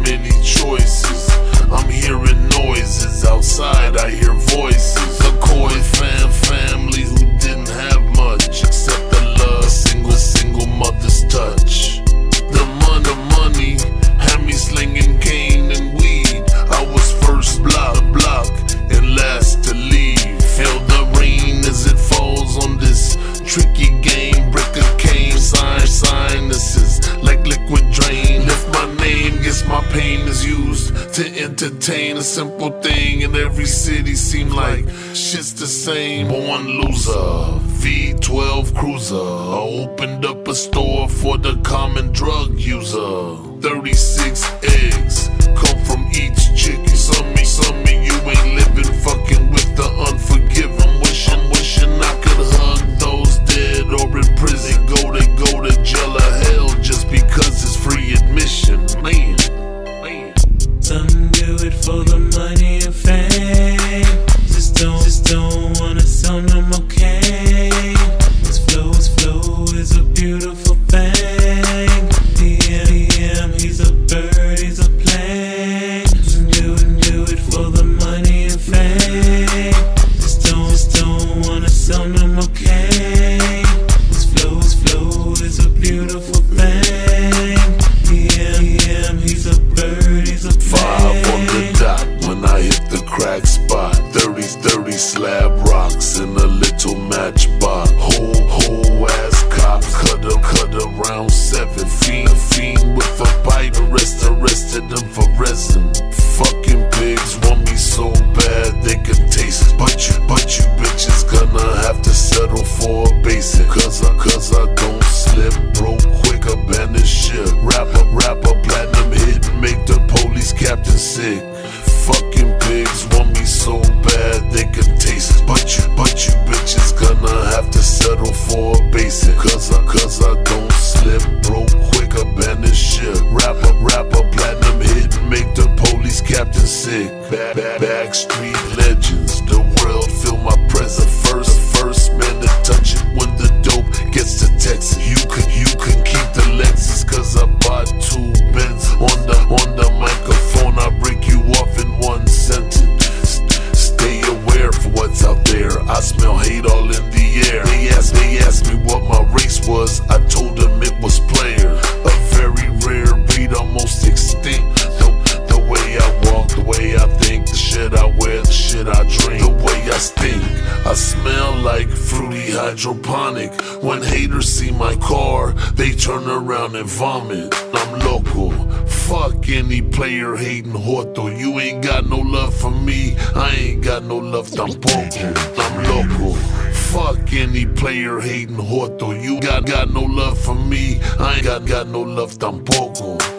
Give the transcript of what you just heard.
many choices. I'm hearing noises outside, I hear voices. A coy family who didn't have much except the love, single mother's touch. The money had me slinging cane and weed. I was first block and last to leave. Feel the rain as it falls on this tricky game. Brick of cane, sinuses like liquid drain. Lift my name, guess my pain is used to entertain. A simple thing in every city seem like shit's the same. Born loser, V12 cruiser. I opened up a store for the common drug user. 36 eggs come from each chicken. Some of you ain't living, fucking with the unforgiven. Wishing I could hug those dead or in prison. They go to jail or hell just because it's free admission. Man. Some do it for the money and fame. Just don't wanna sound I'm okay. This flow is a beautiful thing. DM, he's a bird, he's a plane. Do it for the money and fame. Just don't wanna sound I'm okay. This flow is a beautiful thing. DM, he's a bird, he's a plane. 5 on the dot when I hit the crack spot. 30 slab rocks in a little matchbox. Whole ass cops cut around 7. Fiend with a bite, arrested them for resin. Fucking pigs want me so bad they can taste it. But you bitches gonna have to settle for a basic. Cause I don't slip, broke quick, abandon ship. Rapper, platinum hit, make the police captain sick. Fucking pigs want me so bad they can taste it. But you bitches gonna have to settle for a basic. Cause I don't slip, broke quick, abandon ship. Rapper, platinum hit, make the police captain sick. Backstreet legends, the world feel my presence. First man to touch it when the dope gets to Texas. You can keep the Lexus, cause I bought 2 Benz. On the microphone, I break you off in one sentence. Stay aware for what's out there. I smell hate all in the air. They asked me what my race was. I told them it was player. A very rare breed, almost extinct. The way I walk, the way I think, the shit I wear, the shit I drink, the way I stink. I smell like fruity hydroponic. When haters see my car, they turn around and vomit. I'm local. Fuck any player hating Horto. You ain't got no love for me, I ain't got no love tampoco. I'm local. Fuck any player hating Horto. You got no love for me, I ain't got no love tampoco.